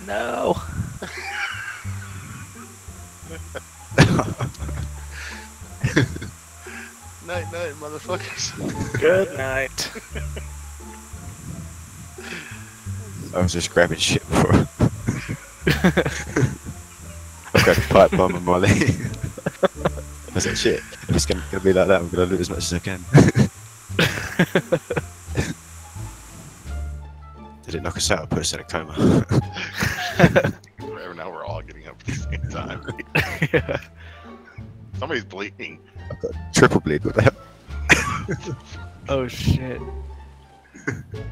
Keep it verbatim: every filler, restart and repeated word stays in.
No. Night, night, motherfuckers. Good night. I was just grabbing shit for her. I've got a pipe bomb on my leg. I was like, shit, if it's gonna, gonna be like that, I'm gonna loot as much as I can. Did it knock us out or put us in a coma? Right now we're all getting up at the same time. Yeah. Somebody's bleeding. I've got triple bleed, what the hell? Oh shit.